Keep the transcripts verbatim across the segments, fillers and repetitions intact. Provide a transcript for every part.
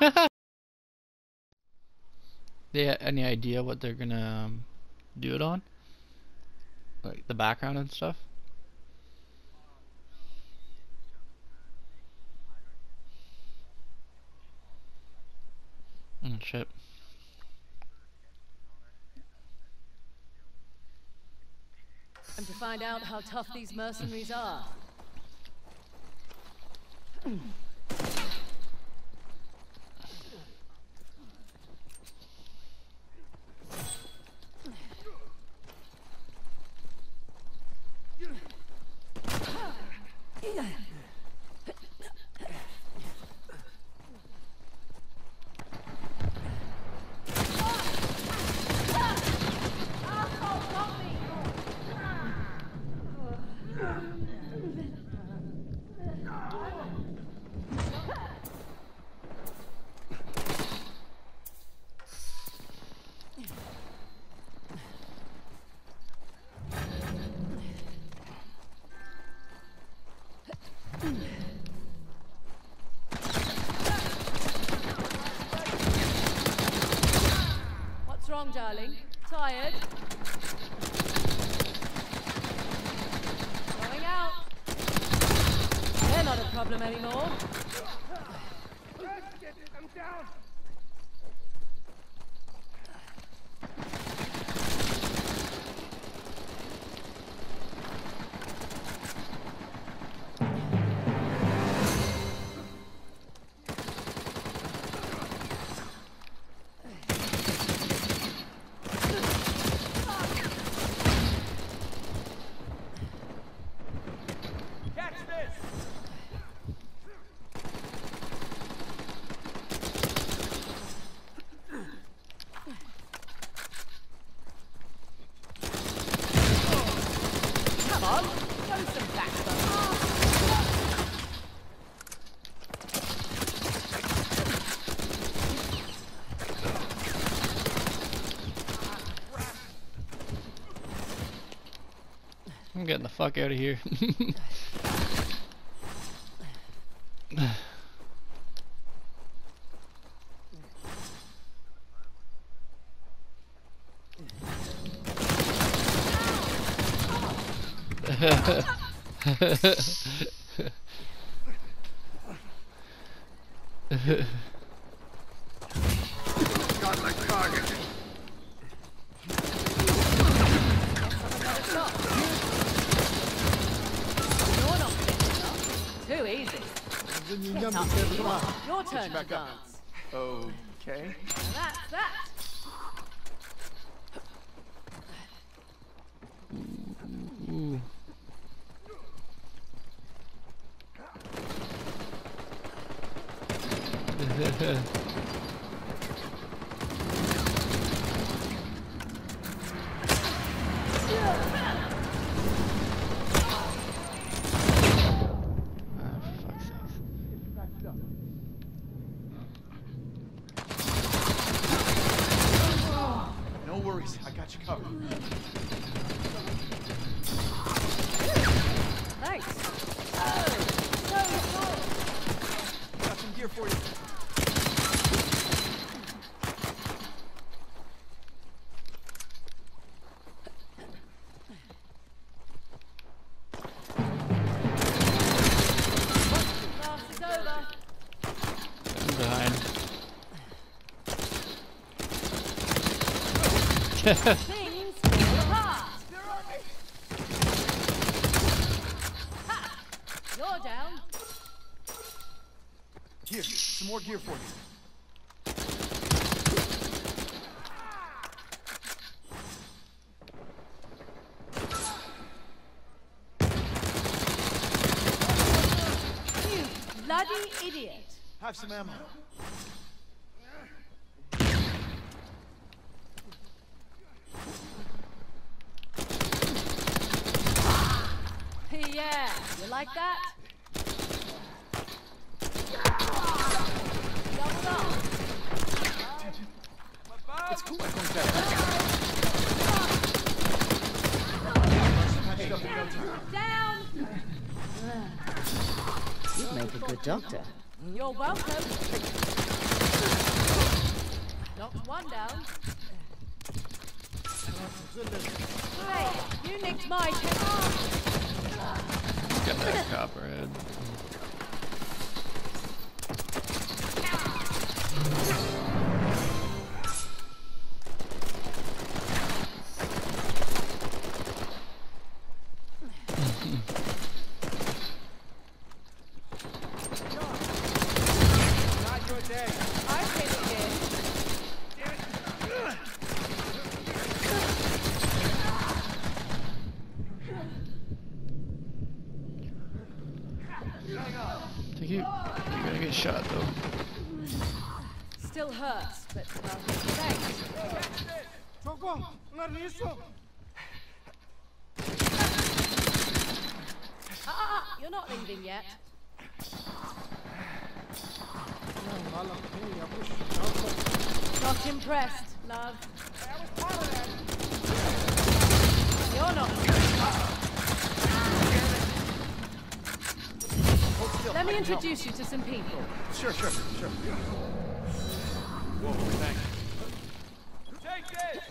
They have any idea what they're gonna um, do it on? Like the background and stuff? Oh shit. And to find out how tough these mercenaries are. What's wrong, darling? Tired? Going out. They're not a problem anymore. I'm down. I'm getting the fuck out of here. Got my target. Too easy. Get up. Come on. Your turn to dance. Okay. And that's that. Ooh. No worries, I got you covered. Thanks. Oh, so cool. Got some gear for you. Class is over. I'm behind. Things fall apart. Ha! You're down. Here, some more gear for you. You bloody idiot. Have some ammo. Yeah, you like that? Doubled up. It's cool. I think that. Patched up in no time. Down. You'd make a good doctor. You're welcome. Knocked one down. Hey, you nicked my check. Get that copperhead. Not your day. I hit it again. Think you, you're gonna get shot though. Still hurts, but well, thanks. Choco, Narniso. Ah, ah, ah, you're not leaving yet. Not impressed, love. You're not. Let me introduce you to some people. Sure, sure, sure. Whoa, thanks. Take this!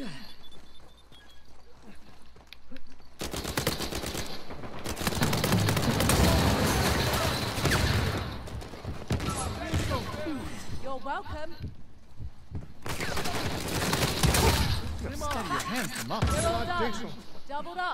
You're welcome. Steady your hands, come up. Well done. Doubled up.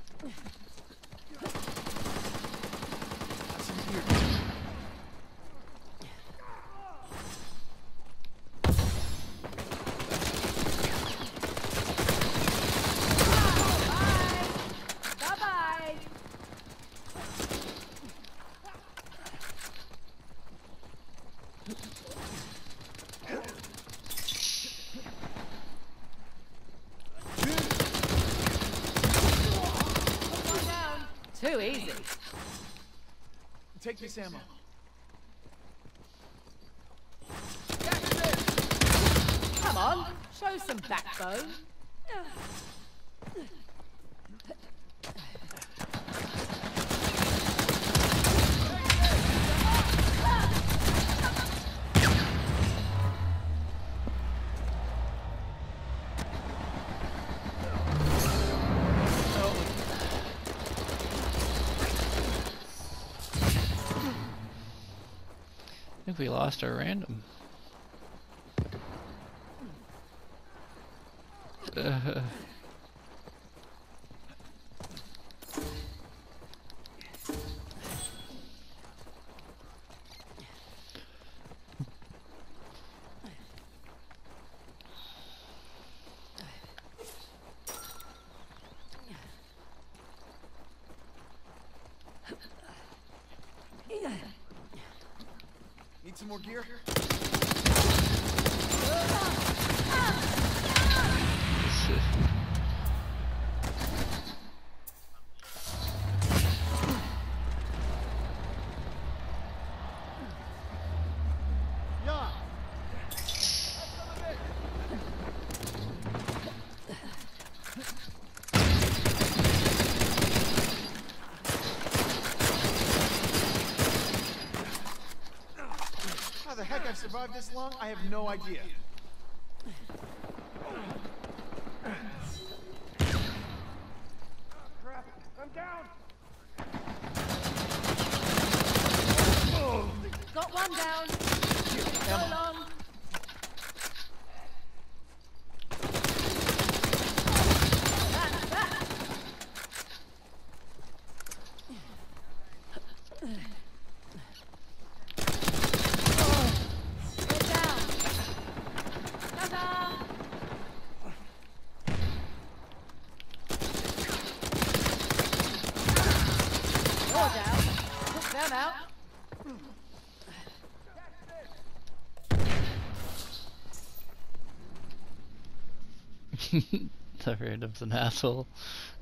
Bye. Bye-bye. One down. Too easy. Take this ammo. Come on, show some backbone. I think we lost our random. Uh, Need some more gear? Yeah. How the heck I've survived this long, I have no idea. Crap, I'm down. Got one down. So long. That's that. Get down. Ta-da. You're down. Took them out. The random's an asshole.